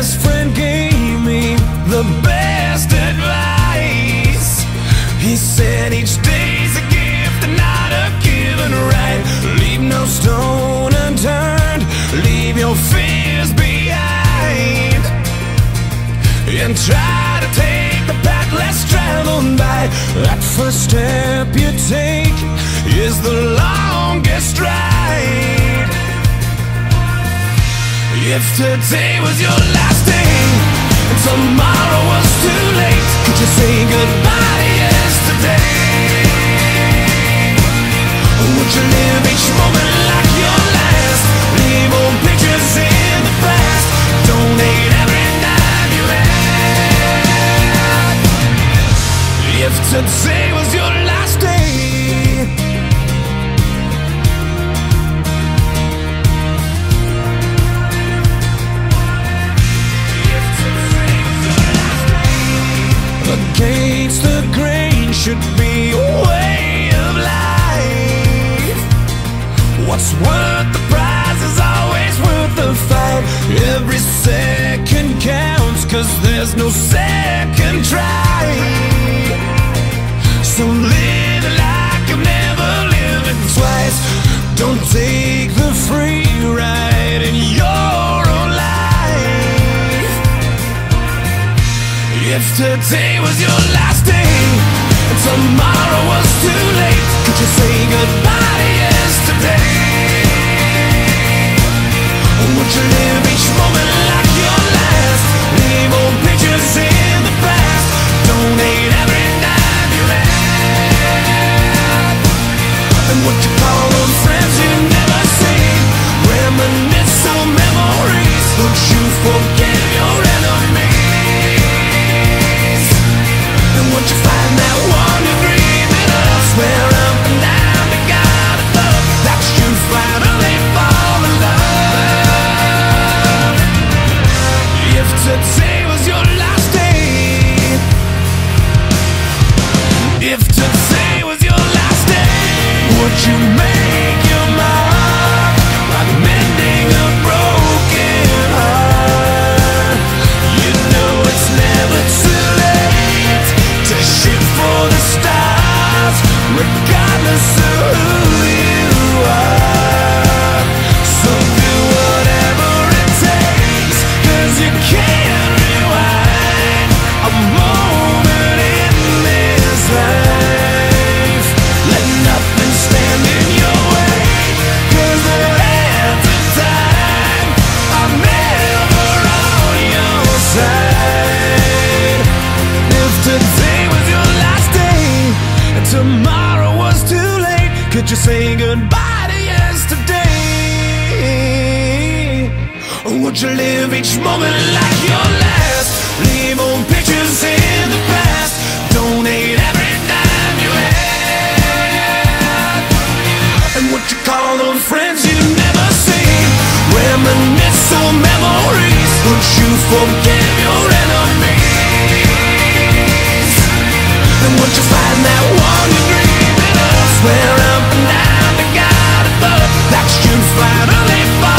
best friend gave me the best advice. He said each day's a gift and not a given right. Leave no stone unturned, leave your fears behind, and try to take the path less traveled by. That first step you take is the longest ride. If today was your last day and tomorrow was too late, could you say goodbye to yesterday? Would you live each moment like your last? Leave old pictures in the past, donate every dime you had. If today was your last day, against the grain should be a way of life. What's worth the prize is always worth the fight. Every second counts, 'cause there's no second try. So live like you've never lived it twice. Don't take the free ride in your own life. If today was your last day and tomorrow was too late, could you say goodbye to yesterday? Would you live each moment like your last? Leave old pictures in the past, donate every dime you had. And would you call those friends you never seen? Reminisce on memories. Would you forgive your enemies? And would you find that one you're dreaming of? Swear up and down to God above that you finally fall in love. If today was your last day, if today was your last day, would you make your mark like mending a broken heart? You know it's never too late to shoot for the stars, regardless of who you are. So do whatever it takes, 'cause you can't rewind a moment in this life. Let nothing stand in your way, 'cause the hands of time are never on your side. If today was your last day and tomorrow was too late, could you say goodbye to yesterday? Or would you live each moment like your last? Leave old pictures in the past, donate every dime you had. And would you call those friends you never seen? Reminisce on memories. Would you forgive your enemies? And would you find that one you're dreaming of? Swear up and down to God above that you finally fall